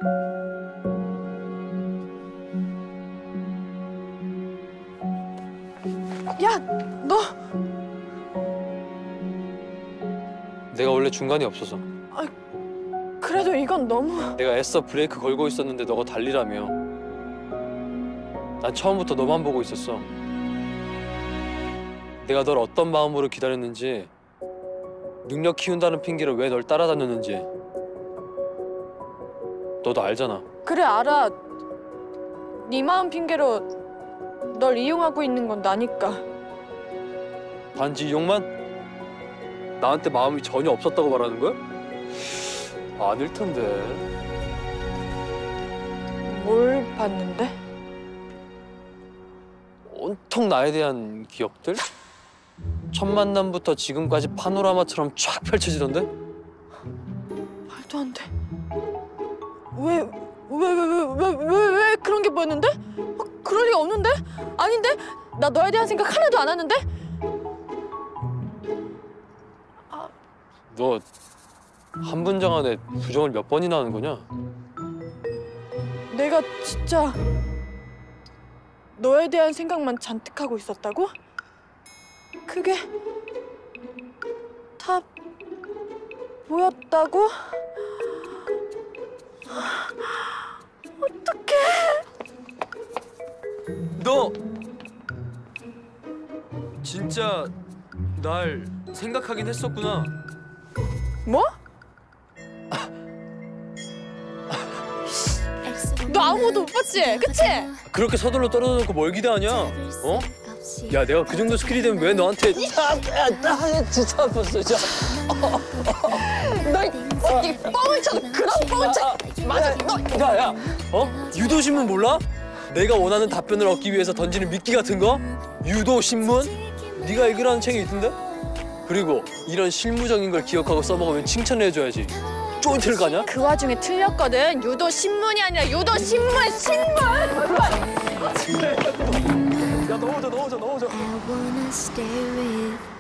야, 너. 내가 원래 중간이 없어서. 그래도 이건 너무. 내가 애써 브레이크 걸고 있었는데 너가 달리라며. 난 처음부터 너만 보고 있었어. 내가 널 어떤 마음으로 기다렸는지, 능력 키운다는 핑계로 왜 널 따라다녔는지 너도 알잖아. 그래, 알아. 네 마음 핑계로 널 이용하고 있는 건 나니까. 단지 이용만? 나한테 마음이 전혀 없었다고 말하는 거야? 아닐 텐데. 뭘 봤는데? 온통 나에 대한 기억들? 첫 만남부터 지금까지 파노라마처럼 쫙 펼쳐지던데? 말도 안 돼. 왜 그런 게 보였는데? 그럴 리가 없는데? 아닌데? 나 너에 대한 생각 하나도 안 하는데? 너 한 분장 안에 부정을 몇 번이나 하는 거냐? 내가 진짜 너에 대한 생각만 잔뜩 하고 있었다고? 그게 다 보였다고? 어떡해. 너 진짜 날 생각하긴 했었구나. 뭐? 너 아무것도 못 봤지? 그치? 그렇게 서둘러 떨어져 놓고 뭘 기대하냐? 어? 야, 내가 그 정도 스킬이 되면 왜 너한테 진짜 아팠어, 진짜. 너 이 뻥을 쳐도 그런 뻥을 쳐. 맞아, 너. 야, 어? 유도신문 몰라? 내가 원하는 답변을 얻기 위해서 던지는 미끼 같은 거? 유도신문? 네가 읽으라는 책이 있던데? 그리고 이런 실무적인 걸 기억하고 써먹으면 칭찬을 해줘야지. 쫀티를 가냐? 그 와중에 틀렸거든. 유도 신문이 아니라 유도 신문. 야, 넣어줘. I wanna stay with